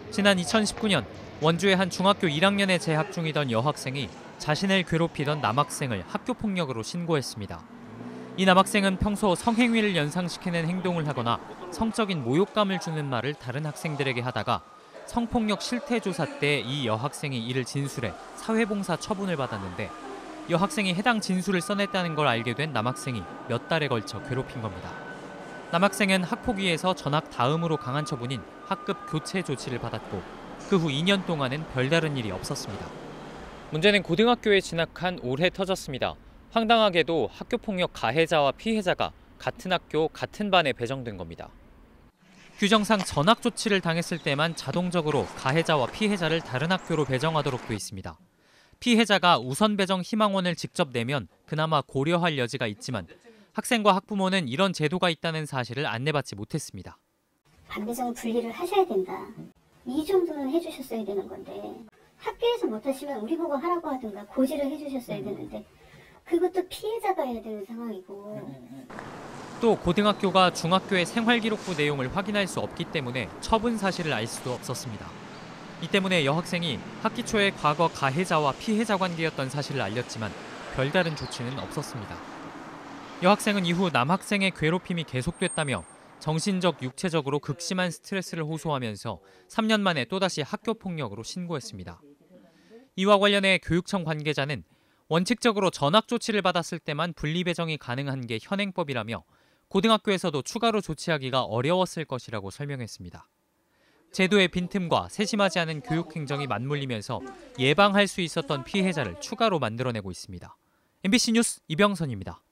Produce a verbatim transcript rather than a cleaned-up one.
지난 이천십구 년 원주의 한 중학교 일 학년에 재학 중이던 여학생이 자신을 괴롭히던 남학생을 학교폭력으로 신고했습니다. 이 남학생은 평소 성행위를 연상시키는 행동을 하거나 성적인 모욕감을 주는 말을 다른 학생들에게 하다가 성폭력 실태조사 때 이 여학생이 이를 진술해 사회봉사 처분을 받았는데 여학생이 해당 진술을 써냈다는 걸 알게 된 남학생이 몇 달에 걸쳐 괴롭힌 겁니다. 남학생은 학폭위에서 전학 다음으로 강한 처분인 학급 교체 조치를 받았고 그 후 이 년 동안은 별다른 일이 없었습니다. 문제는 고등학교에 진학한 올해 터졌습니다. 황당하게도 학교폭력 가해자와 피해자가 같은 학교, 같은 반에 배정된 겁니다. 규정상 전학 조치를 당했을 때만 자동적으로 가해자와 피해자를 다른 학교로 배정하도록 돼 있습니다. 피해자가 우선 배정 희망원을 직접 내면 그나마 고려할 여지가 있지만 학생과 학부모는 이런 제도가 있다는 사실을 안내받지 못했습니다. 반배정 분리를 하셔야 된다. 이 정도는 해주셨어야 되는 건데 학교에서 못하시면 우리 보고 하라고 하든가 고지를 해주셨어야 되는데 그것도 피해자가 해야 되는 상황이고. 또 고등학교가 중학교의 생활기록부 내용을 확인할 수 없기 때문에 처분 사실을 알 수도 없었습니다. 이 때문에 여학생이 학기 초에 과거 가해자와 피해자 관계였던 사실을 알렸지만 별다른 조치는 없었습니다. 여학생은 이후 남학생의 괴롭힘이 계속됐다며 정신적, 육체적으로 극심한 스트레스를 호소하면서 삼 년 만에 또다시 학교폭력으로 신고했습니다. 이와 관련해 교육청 관계자는 원칙적으로 전학 조치를 받았을 때만 분리배정이 가능한 게 현행법이라며 고등학교에서도 추가로 조치하기가 어려웠을 것이라고 설명했습니다. 제도의 빈틈과 세심하지 않은 교육 행정이 맞물리면서 예방할 수 있었던 피해자를 추가로 만들어내고 있습니다. 엠비씨 뉴스 이병선입니다.